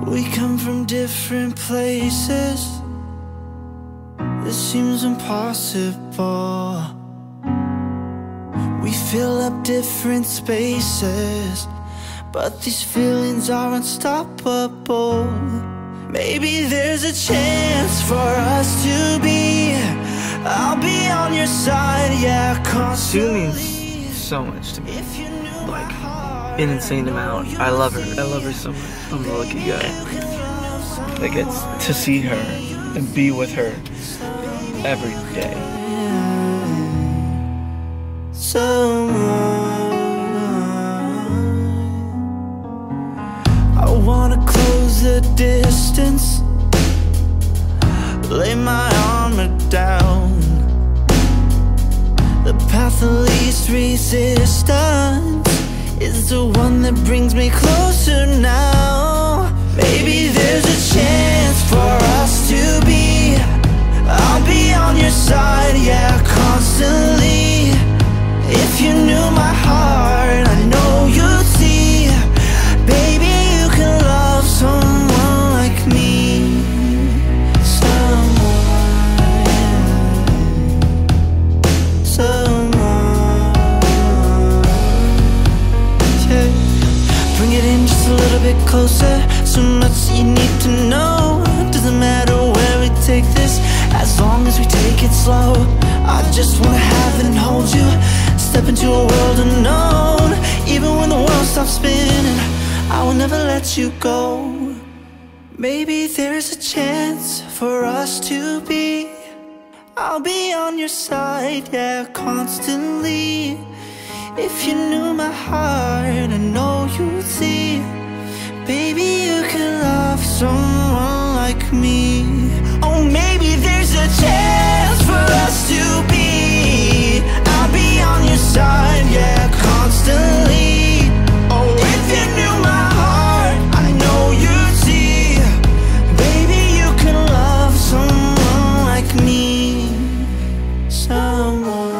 We come from different places. This seems impossible. We fill up different spaces, but these feelings are unstoppable. Maybe there's a chance for us to be. I'll be on your side, yeah, constantly. Sue means so much to me, like an insane amount. I love her so much. I'm a lucky guy that gets to see her and be with her every day. I wanna close the distance, lay my armor down. The path of least resistance is the one that brings me closer now. Maybe there's a chance for us to be. I'll be on your side, yeah, constantly. If you knew my heart, I know you'd see. Baby, you can love someone like me. Closer, so much you need to know. Doesn't matter where we take this, as long as we take it slow. I just wanna have it and hold you, step into a world unknown. Even when the world stops spinning, I will never let you go. Maybe there's a chance for us to be. I'll be on your side, yeah, constantly. If you knew my heart, I know you'd see. Baby, you can love someone like me. Oh, maybe there's a chance for us to be. I'll be on your side, yeah, constantly. Oh, if you knew my heart, I know you'd see. Baby, you can love someone like me. Someone.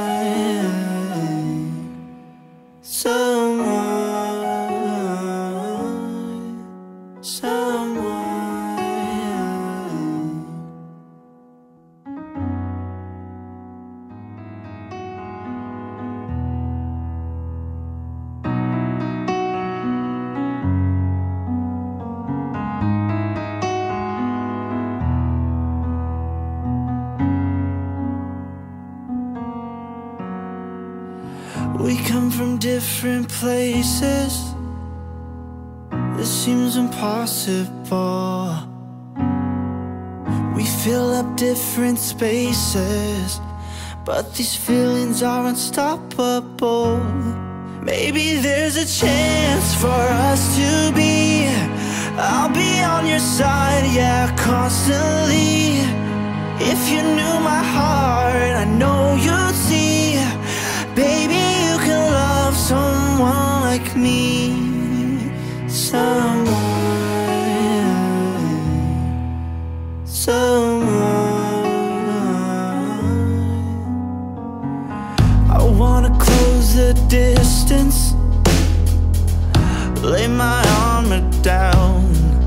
We come from different places. This seems impossible. We fill up different spaces, but these feelings are unstoppable. Maybe there's a chance for us to be. I'll be on your side, yeah, constantly. If you knew my heart, I know you'd see. Baby, you can love someone like me. Someone. I wanna close the distance, lay my armor down.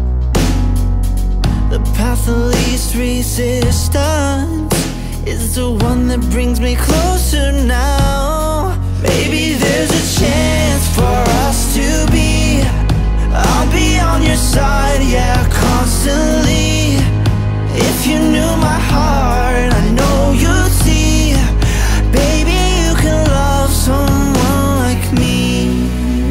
The path of least resistance is the one that brings me closer now. Maybe there's a chance for us to be. I'll be on your side, yeah, constantly. If you knew my heart, I know you'd see. Baby, you can love someone like me.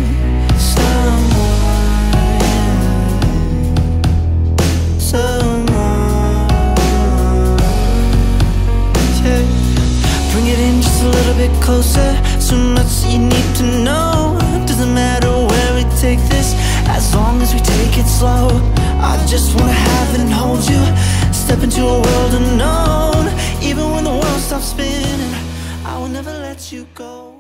A little bit closer, so much you need to know. Doesn't matter where we take this, as long as we take it slow. I just wanna have it and hold you, step into a world unknown. Even when the world stops spinning, I will never let you go.